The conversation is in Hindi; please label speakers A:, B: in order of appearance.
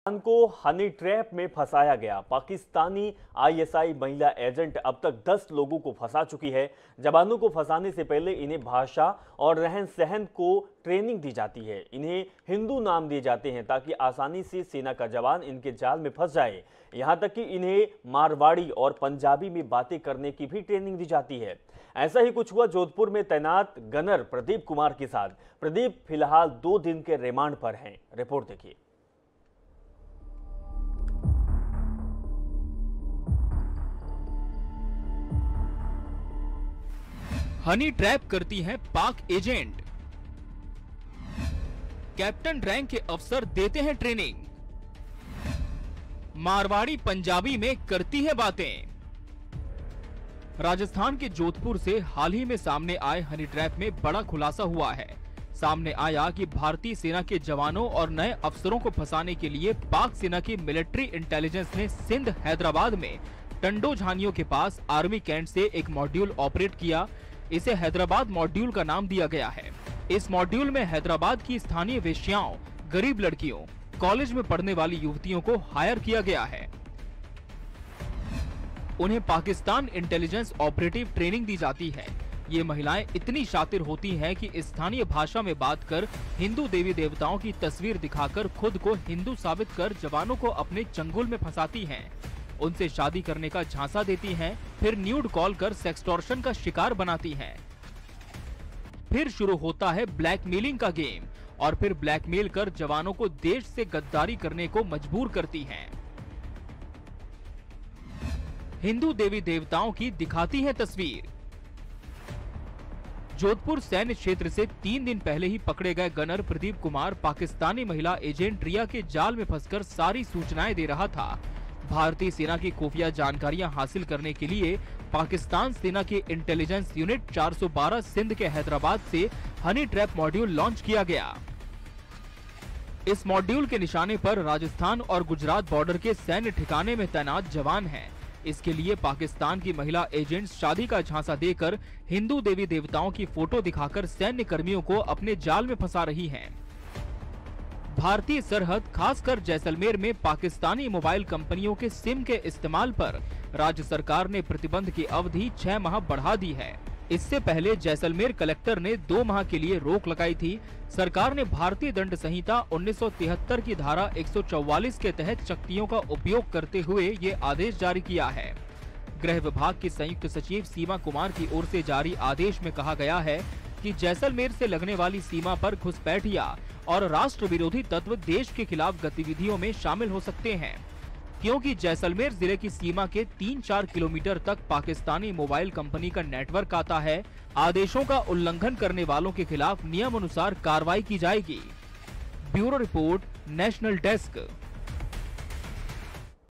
A: को हनी ट्रैप में फंसाया गया। पाकिस्तानी आईएसआई महिला एजेंट अब तक 10 लोगों को फंसा चुकी है। जवानों को फंसाने से पहले इन्हें भाषा और रहन सहन को ट्रेनिंग दी जाती है। इन्हें हिंदू नाम दिए जाते हैं ताकि आसानी से सेना का जवान इनके जाल में फंस जाए। यहां तक कि इन्हें मारवाड़ी और पंजाबी में बातें करने की भी ट्रेनिंग दी जाती है। ऐसा ही कुछ हुआ जोधपुर में तैनात गनर प्रदीप कुमार के साथ। प्रदीप फिलहाल 2 दिन के रिमांड पर हैं। रिपोर्ट देखिए।
B: हनी ट्रैप करती हैं पाक एजेंट। कैप्टन रैंक के अफसर देते हैं ट्रेनिंग। मारवाड़ी पंजाबी में करती है बातें। राजस्थान के जोधपुर से हाल ही में सामने आए हनी ट्रैप में बड़ा खुलासा हुआ है। सामने आया कि भारतीय सेना के जवानों और नए अफसरों को फंसाने के लिए पाक सेना की मिलिट्री इंटेलिजेंस ने सिंध हैदराबाद में टंडो झानियों के पास आर्मी कैंट से एक मॉड्यूल ऑपरेट किया। इसे हैदराबाद मॉड्यूल का नाम दिया गया है। इस मॉड्यूल में हैदराबाद की स्थानीय वेश्याओं, गरीब लड़कियों, कॉलेज में पढ़ने वाली युवतियों को हायर किया गया है। उन्हें पाकिस्तान इंटेलिजेंस ऑपरेटिव ट्रेनिंग दी जाती है। ये महिलाएं इतनी शातिर होती हैं कि स्थानीय भाषा में बात कर हिंदू देवी देवताओं की तस्वीर दिखाकर खुद को हिंदू साबित कर जवानों को अपने चंगुल में फंसाती हैं। उनसे शादी करने का झांसा देती हैं, फिर न्यूड कॉल कर सेक्सटॉर्शन का शिकार बनाती हैं। फिर शुरू होता है ब्लैकमेलिंग का गेम और फिर ब्लैकमेल कर जवानों को देश से गद्दारी करने को मजबूर करती हैं। हिंदू देवी देवताओं की दिखाती है तस्वीर। जोधपुर सैन्य क्षेत्र से 3 दिन पहले ही पकड़े गए गनर प्रदीप कुमार पाकिस्तानी महिला एजेंट रिया के जाल में फंसकर सारी सूचनाएं दे रहा था। भारतीय सेना की खुफिया जानकारियां हासिल करने के लिए पाकिस्तान सेना की इंटेलिजेंस यूनिट 412 सिंध के हैदराबाद से हनी ट्रैप मॉड्यूल लॉन्च किया गया। इस मॉड्यूल के निशाने पर राजस्थान और गुजरात बॉर्डर के सैन्य ठिकाने में तैनात जवान हैं। इसके लिए पाकिस्तान की महिला एजेंट्स शादी का झांसा देकर हिंदू देवी देवताओं की फोटो दिखाकर सैन्य कर्मियों को अपने जाल में फंसा रही हैं। भारतीय सरहद खासकर जैसलमेर में पाकिस्तानी मोबाइल कंपनियों के सिम के इस्तेमाल पर राज्य सरकार ने प्रतिबंध की अवधि 6 माह बढ़ा दी है। इससे पहले जैसलमेर कलेक्टर ने 2 माह के लिए रोक लगाई थी। सरकार ने भारतीय दंड संहिता 1973 की धारा 144 के तहत शक्तियों का उपयोग करते हुए ये आदेश जारी किया है। गृह विभाग की संयुक्त सचिव सीमा कुमार की ओर से जारी आदेश में कहा गया है कि जैसलमेर से लगने वाली सीमा पर घुसपैठिया और राष्ट्र विरोधी तत्व देश के खिलाफ गतिविधियों में शामिल हो सकते हैं, क्योंकि जैसलमेर जिले की सीमा के 3-4 किलोमीटर तक पाकिस्तानी मोबाइल कंपनी का नेटवर्क आता है। आदेशों का उल्लंघन करने वालों के खिलाफ नियम अनुसार कार्रवाई की जाएगी। Bureau report, national desk.